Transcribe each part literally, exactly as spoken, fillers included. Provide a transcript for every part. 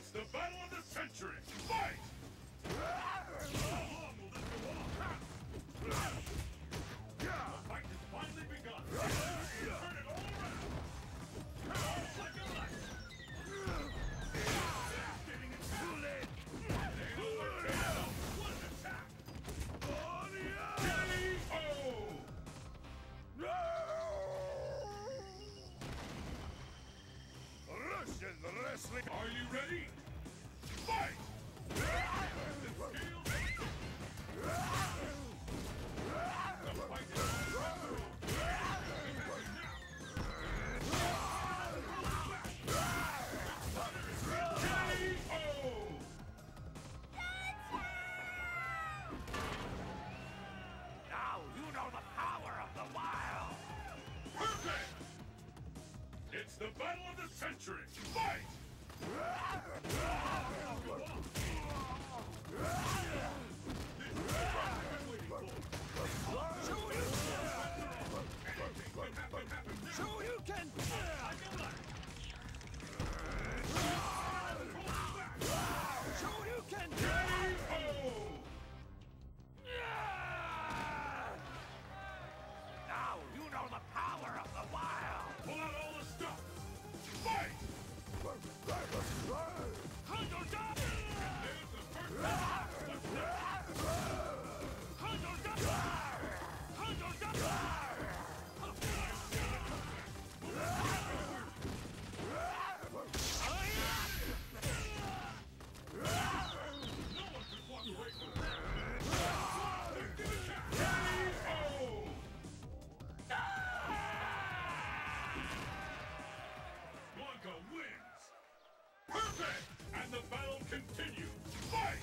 It's the battle of the century! Fight! How long will this go on? The fight has finally begun! Turn it all around! Like a light! Getting it too late! They overcame! What an attack! K O! Russian wrestling! Are you ready? Fight! The scales The fight is on. K O! Now you know the power of the wild! Perfect! It's the battle of the century! Fight! Show you can! Show you can! K O! Now you know the power of the wild! Pull out all the stuff! Fight! Hunter down! There's the first one! What's next? Hunter down! Hunter down! No one can walk away from that! K O! Blanka wins! Perfect! And the battle continues! Fight!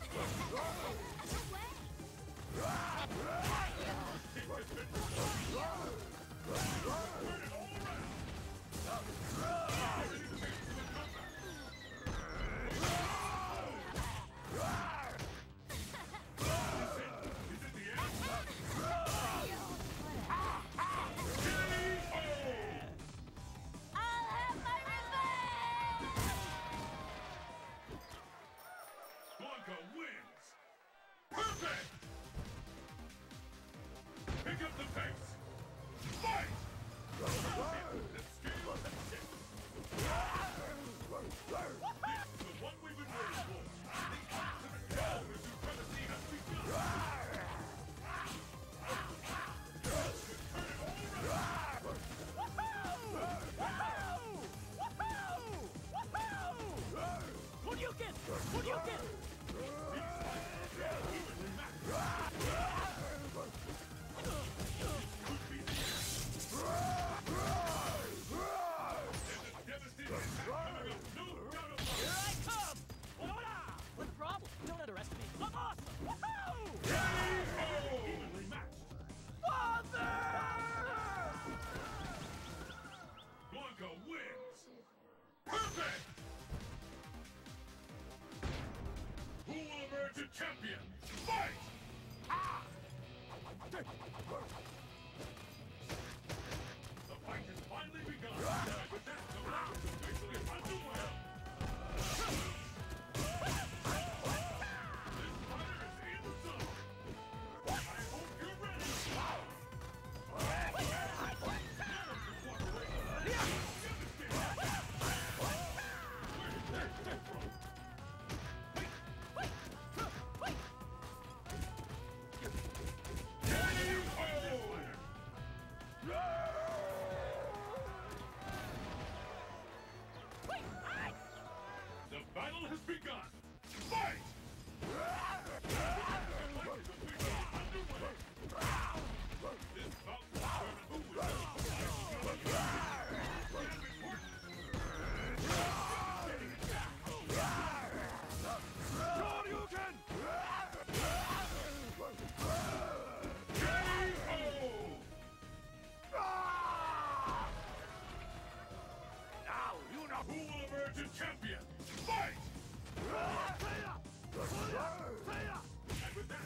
Turn it all around! Ready to make it to the comeback! Is it the end? K O! I'll have my revenge! Blanka wins! Perfect! Pick up the pace! Fight! The scale of the tip! This is the one we've been waiting for! The ultimate battle of supremacy has begun! Turn it all around! What do you get? What do you get? Evenly matched! There's a devastating attack coming up! No doubt about it! Here I come! Hola! What's the problem? Don't underestimate. I'm awesome! Woohoo! K O! Evenly matched! Father! Blanka wins! Perfect! Who will emerge a champion? Fight! The fight has finally begun! With that, the match is officially underway! This fighter is in the zone! I hope you're ready! No one can walk away from that! Where did that come from? The battle has begun! Fight! The fight is officially underway! This bout will determine who wins! Damn important! Getting attacked! Shoryuken! K O! Now you know Who will emerge a champion? Fight! And with that,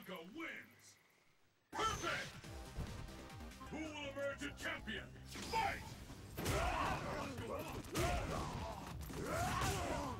Blanka wins! Perfect! Who will emerge a champion? Fight!